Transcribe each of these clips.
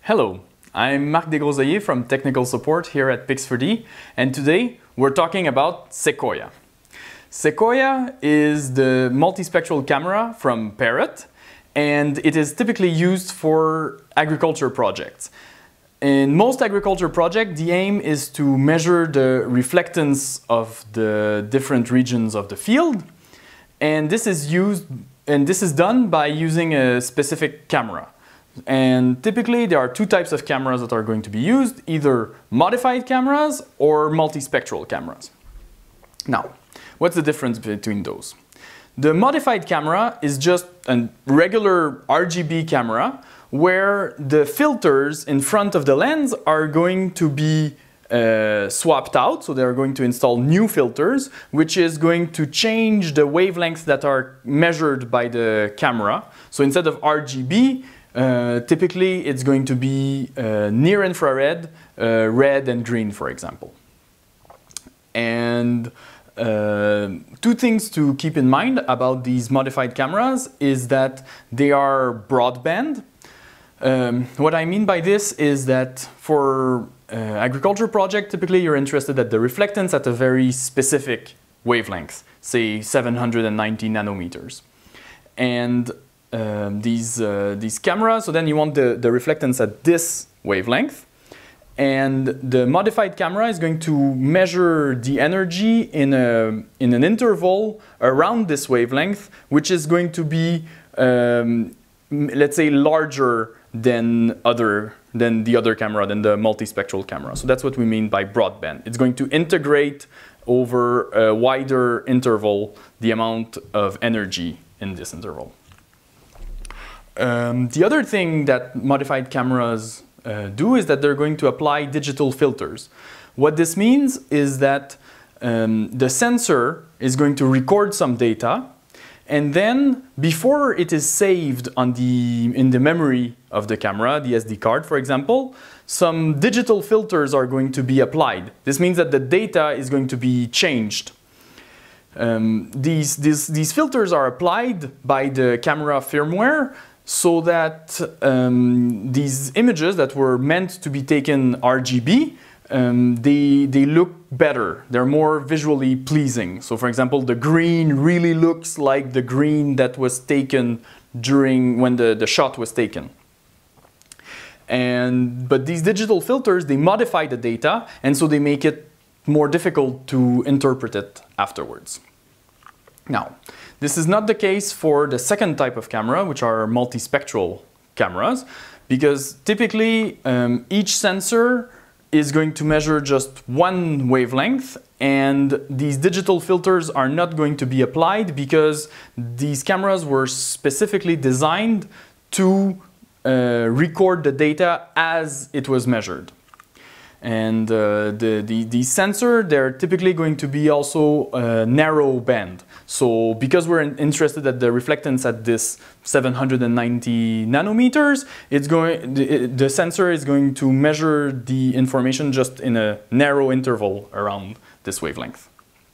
Hello, I'm Marc Desgroseilliers from Technical Support here at Pix4D, and today we're talking about Sequoia. Sequoia is the multispectral camera from Parrot, and it is typically used for agriculture projects. In most agriculture projects, the aim is to measure the reflectance of the different regions of the field, and this is done by using a specific camera. And typically there are two types of cameras that are going to be used, either modified cameras or multispectral cameras. Now, what's the difference between those? The modified camera is just a regular RGB camera where the filters in front of the lens are going to be swapped out, so they're going to install new filters, which is going to change the wavelengths that are measured by the camera. So instead of RGB, typically it's going to be near infrared, red and green, for example. And two things to keep in mind about these modified cameras is that they are broadband. What I mean by this is that for agriculture project, typically you're interested at the reflectance at a very specific wavelength, say 790 nanometers. And these cameras, so then you want the reflectance at this wavelength, and the modified camera is going to measure the energy in an interval around this wavelength, which is going to be let's say larger than the other camera, than the multispectral camera. So that's what we mean by broadband. It's going to integrate over a wider interval the amount of energy in this interval. The other thing that modified cameras do is that they're going to apply digital filters. What this means is that the sensor is going to record some data, and then before it is saved in the memory of the camera, the SD card for example, some digital filters are going to be applied. This means that the data is going to be changed. These filters are applied by the camera firmware, so that these images that were meant to be taken RGB, they look better. They're more visually pleasing. So for example, the green really looks like the green that was taken when the shot was taken. But these digital filters, they modify the data, and so they make it more difficult to interpret it afterwards. Now, this is not the case for the second type of camera, which are multispectral cameras, because typically each sensor is going to measure just one wavelength, and these digital filters are not going to be applied because these cameras were specifically designed to record the data as it was measured. And the sensor, they're typically going to be also narrow band. So because we're interested at the reflectance at this 790 nanometers, the sensor is going to measure the information just in a narrow interval around this wavelength.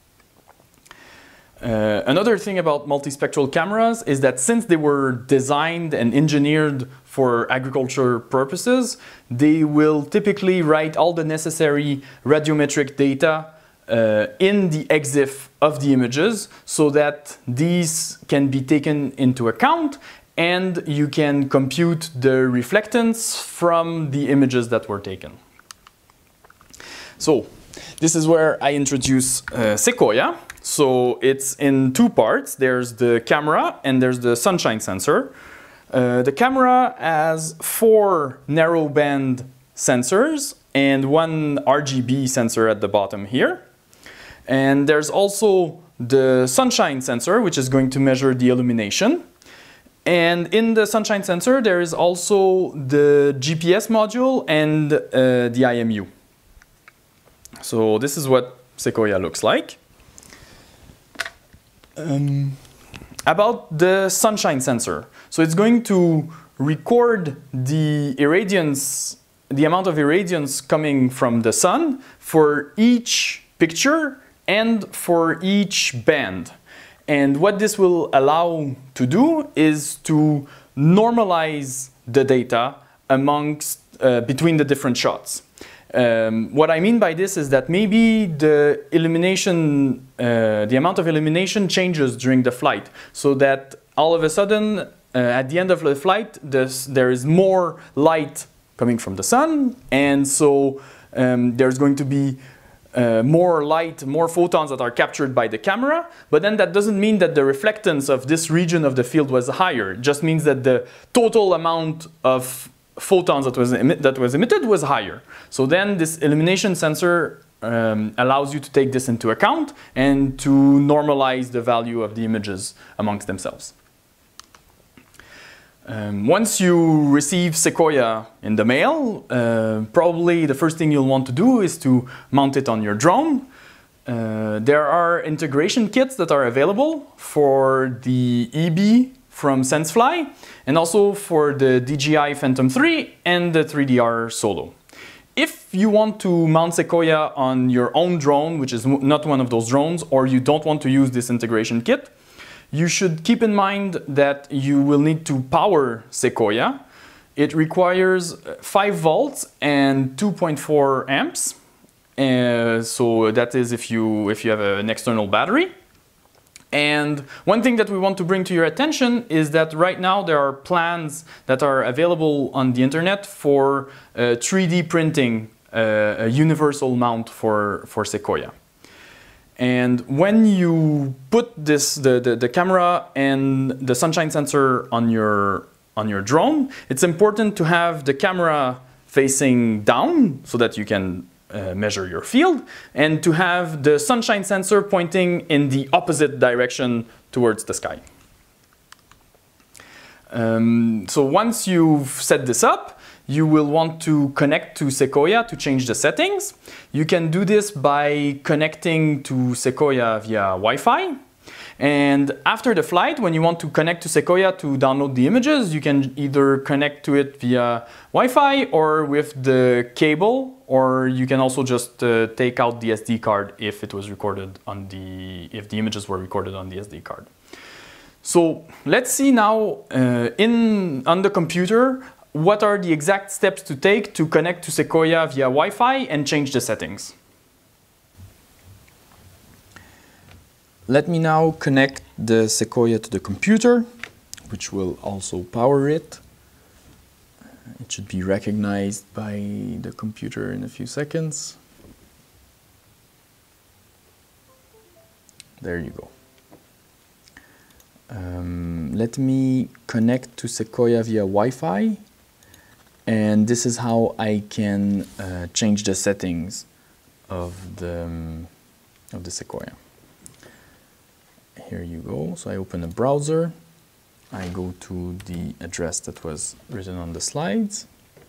Another thing about multispectral cameras is that since they were designed and engineered for agriculture purposes, they will typically write all the necessary radiometric data in the EXIF of the images, so that these can be taken into account and you can compute the reflectance from the images that were taken. So this is where I introduce Sequoia. So it's in two parts. There's the camera and there's the sunshine sensor. The camera has 4 narrowband sensors and 1 RGB sensor at the bottom here. And there's also the sunshine sensor, which is going to measure the illumination. And in the sunshine sensor, there is also the GPS module and the IMU. So this is what Sequoia looks like. About the sunshine sensor. So it's going to record the irradiance, the amount of irradiance coming from the sun for each picture and for each band. And what this will allow to do is to normalize the data amongst between the different shots. What I mean by this is that maybe the illumination, the amount of illumination changes during the flight, so that all of a sudden, at the end of the flight, there is more light coming from the sun, and so there's going to be more light, more photons that are captured by the camera, but then that doesn't mean that the reflectance of this region of the field was higher. It just means that the total amount of photons that was emitted was higher. So then this illumination sensor allows you to take this into account and to normalize the value of the images amongst themselves. Once you receive Sequoia in the mail, probably the first thing you'll want to do is to mount it on your drone. There are integration kits that are available for the EB from SenseFly, and also for the DJI Phantom 3 and the 3DR Solo. If you want to mount Sequoia on your own drone, which is not one of those drones, or you don't want to use this integration kit, you should keep in mind that you will need to power Sequoia. It requires 5 volts and 2.4 amps. So that is if you have an external battery. And one thing that we want to bring to your attention is that right now there are plans that are available on the internet for 3D printing a universal mount for Sequoia. And when you put the camera and the sunshine sensor on your drone, it's important to have the camera facing down so that you can measure your field, and to have the sunshine sensor pointing in the opposite direction towards the sky. So once you've set this up, you will want to connect to Sequoia to change the settings. You can do this by connecting to Sequoia via Wi-Fi. And after the flight, when you want to connect to Sequoia to download the images, you can either connect to it via Wi-Fi or with the cable, or you can also just take out the SD card if it was recorded on if the images were recorded on the SD card. So let's see now on the computer what are the exact steps to take to connect to Sequoia via Wi-Fi and change the settings. Let me now connect the Sequoia to the computer, which will also power it. It should be recognized by the computer in a few seconds. There you go. Let me connect to Sequoia via Wi-Fi, and this is how I can change the settings of the Sequoia. Here you go. So I open a browser. I go to the address that was written on the slides.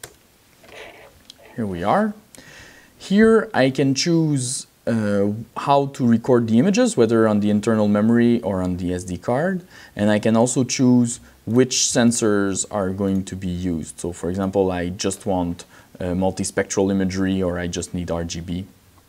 Here we are. Here I can choose how to record the images, whether on the internal memory or on the SD card. And I can also choose which sensors are going to be used. So for example, I just want multispectral imagery, or I just need RGB.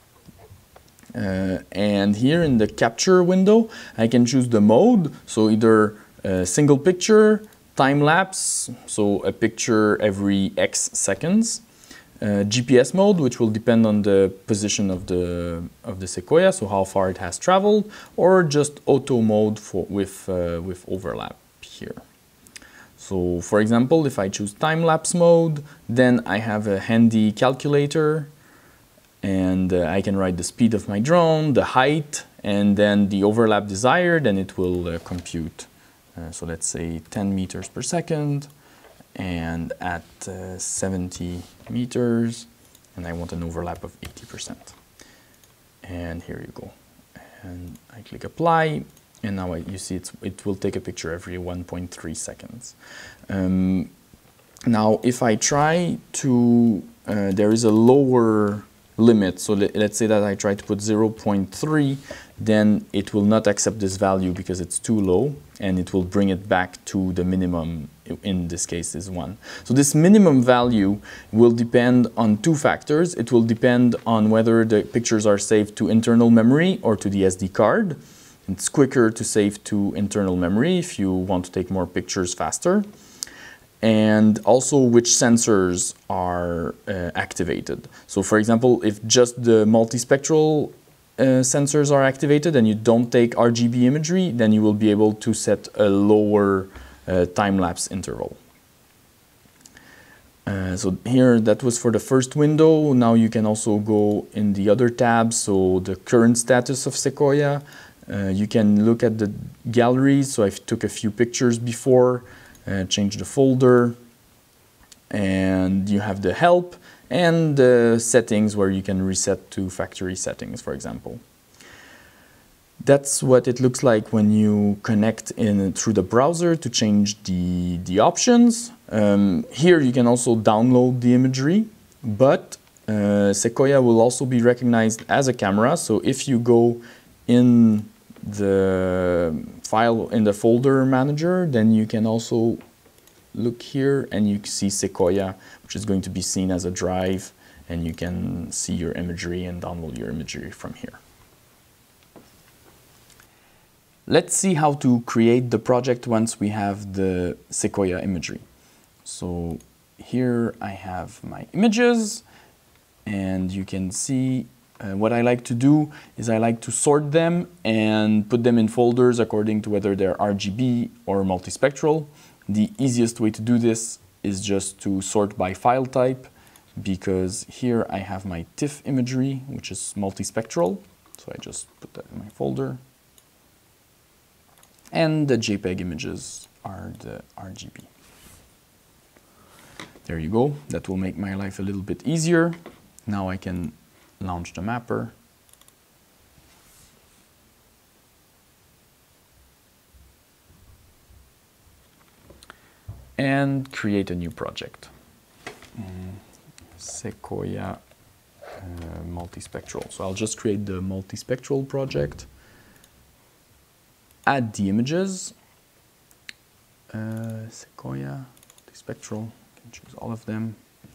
And here in the capture window, I can choose the mode, so either single picture, time-lapse, so a picture every X seconds, GPS mode, which will depend on the position of the Sequoia, so how far it has traveled, or just auto mode with overlap here. So for example, if I choose time-lapse mode, then I have a handy calculator, and I can write the speed of my drone, the height, and then the overlap desired, and it will compute. So let's say 10 meters per second, and at 70 meters, and I want an overlap of 80%. And here you go. And I click apply, and now you see it will take a picture every 1.3 seconds. Now if I try to, there is a lower limit, so let's say that I try to put 0.3, then it will not accept this value because it's too low, and it will bring it back to the minimum, in this case is 1. So this minimum value will depend on 2 factors. It will depend on whether the pictures are saved to internal memory or to the SD card. It's quicker to save to internal memory if you want to take more pictures faster. and also which sensors are activated. So for example, if just the multispectral sensors are activated and you don't take RGB imagery, then you will be able to set a lower time-lapse interval. So here, that was for the first window. Now you can also go in the other tabs, so the current status of Sequoia. You can look at the gallery, so I took a few pictures before, change the folder, and you have the help and the settings where you can reset to factory settings, for example. That's what it looks like when you connect in through the browser to change the options. Here you can also download the imagery, but Sequoia will also be recognized as a camera. So if you go in the file in the folder manager, then you can also look here and you see Sequoia, which is going to be seen as a drive, and you can see your imagery and download your imagery from here. Let's see how to create the project once we have the Sequoia imagery. So here I have my images, and you can see what I like to do is I like to sort them and put them in folders according to whether they're RGB or multispectral. The easiest way to do this is just to sort by file type, because here I have my TIFF imagery, which is multispectral. So I just put that in my folder. And the JPEG images are the RGB. There you go. That will make my life a little bit easier. Now I can launch the mapper. And create a new project. Sequoia multispectral. So I'll just create the multispectral project. Add the images. Sequoia multispectral. You can choose all of them.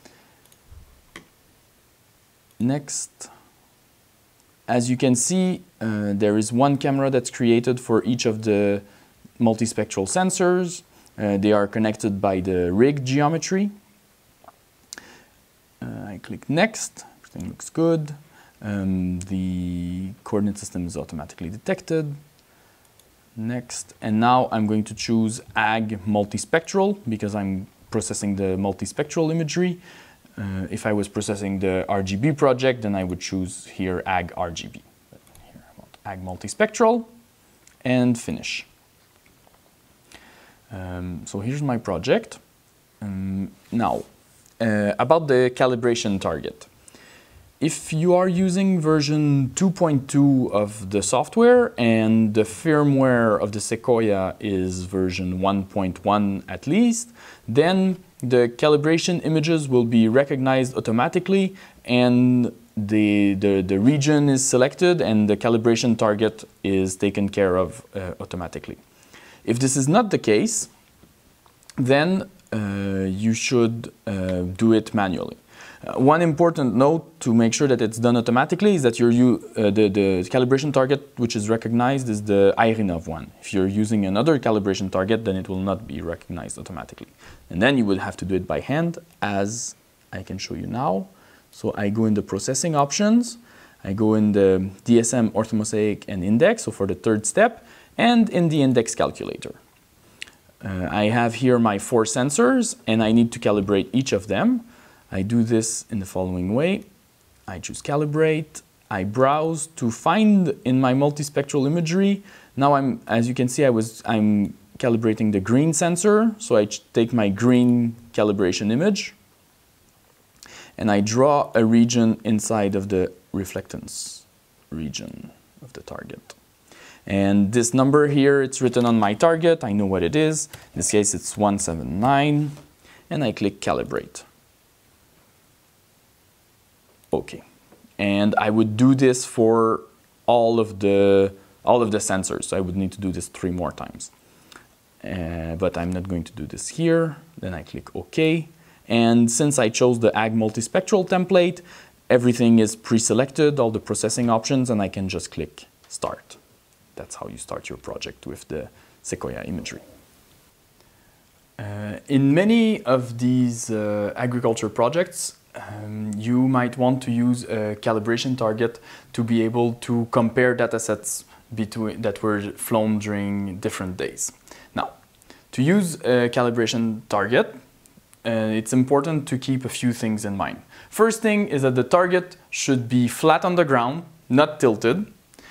Next, as you can see, there is one camera that's created for each of the multispectral sensors. They are connected by the rig geometry. I click next, everything looks good. The coordinate system is automatically detected. Next, and now I'm going to choose AG multispectral because I'm processing the multispectral imagery. If I was processing the RGB project, then I would choose here AG RGB. But here I want AG multispectral and finish. So here's my project. Now, about the calibration target. If you are using version 2.2 of the software and the firmware of the Sequoia is version 1.1 at least, then the calibration images will be recognized automatically and the region is selected and the calibration target is taken care of automatically. If this is not the case, then you should do it manually. One important note to make sure that it's done automatically is that the calibration target which is recognized is the IRINOV one. If you're using another calibration target, then it will not be recognized automatically. And then you would have to do it by hand, as I can show you now. So I go in the processing options, I go in the DSM, orthomosaic, and index, so for the third step, and in the index calculator. I have here my 4 sensors, and I need to calibrate each of them. I do this in the following way. I choose calibrate, I browse to find in my multispectral imagery. Now as you can see, I'm calibrating the green sensor. So I take my green calibration image and I draw a region inside of the reflectance region of the target. And this number here, it's written on my target. I know what it is. In this case, it's 179, and I click calibrate. Okay, and I would do this for all of the sensors. So I would need to do this 3 more times. But I'm not going to do this here. Then I click OK. And since I chose the AG multispectral template, everything is pre-selected, all the processing options, and I can just click Start. That's how you start your project with the Sequoia imagery. In many of these agriculture projects, you might want to use a calibration target to be able to compare datasets that were flown during different days. Now, to use a calibration target, it's important to keep a few things in mind. First thing is that the target should be flat on the ground, not tilted.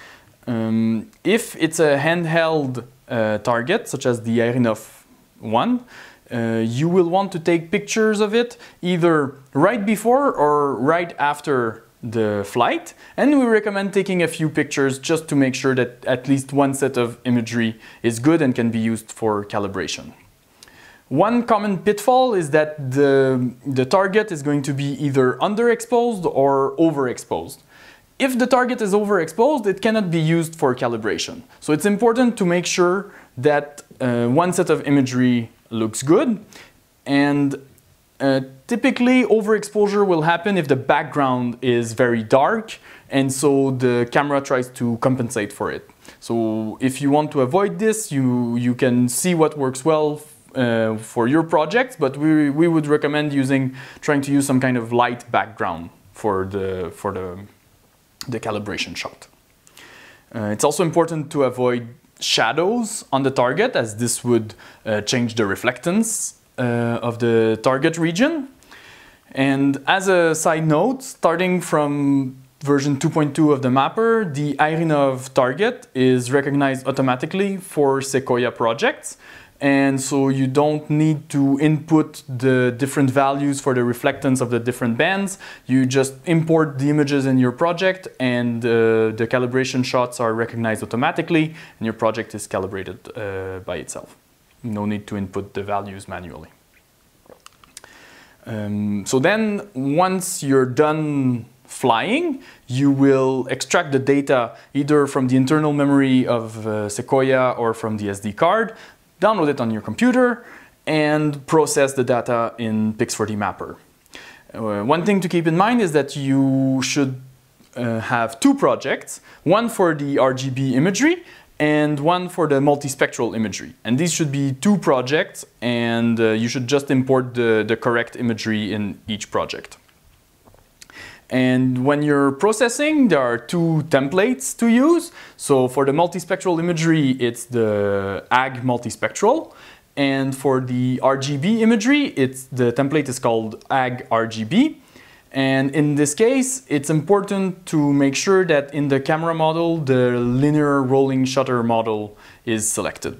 If it's a handheld target, such as the Aerinov one, you will want to take pictures of it either right before or right after the flight, and we recommend taking a few pictures just to make sure that at least one set of imagery is good and can be used for calibration. One common pitfall is that the target is going to be either underexposed or overexposed. If the target is overexposed, it cannot be used for calibration. So it's important to make sure that one set of imagery looks good, and typically overexposure will happen if the background is very dark, and so the camera tries to compensate for it. So if you want to avoid this, you can see what works well for your project, but we would recommend trying to use some kind of light background for the calibration shot. It's also important to avoid shadows on the target, as this would change the reflectance of the target region. And as a side note, starting from version 2.2 of the mapper, the Aerinov target is recognized automatically for Sequoia projects. And so you don't need to input the different values for the reflectance of the different bands. You just import the images in your project, and the calibration shots are recognized automatically, and your project is calibrated by itself. No need to input the values manually. So then, once you're done flying, you will extract the data either from the internal memory of Sequoia or from the SD card, download it on your computer, and process the data in Pix4Dmapper. One thing to keep in mind is that you should have two projects, one for the RGB imagery and one for the multispectral imagery. And these should be two projects, and you should just import the correct imagery in each project. And when you're processing, there are two templates to use. So for the multispectral imagery, it's the AG multispectral. And for the RGB imagery, the template is called AG RGB. And in this case, it's important to make sure that in the camera model, the linear rolling shutter model is selected.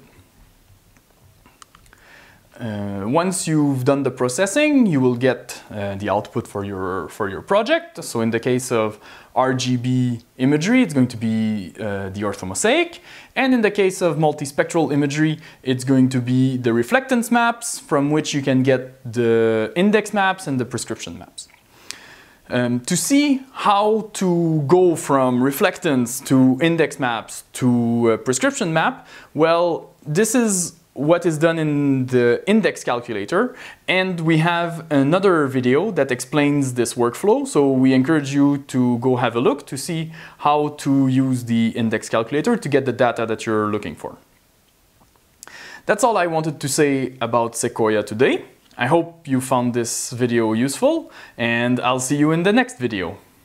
Once you've done the processing, you will get the output for your project. So in the case of RGB imagery, it's going to be the orthomosaic. And in the case of multispectral imagery, it's going to be the reflectance maps, from which you can get the index maps and the prescription maps. To see how to go from reflectance to index maps to a prescription map, well, this is what is done in the index calculator, and we have another video that explains this workflow, so we encourage you to go have a look to see how to use the index calculator to get the data that you're looking for. That's all I wanted to say about Sequoia today. I hope you found this video useful, and I'll see you in the next video.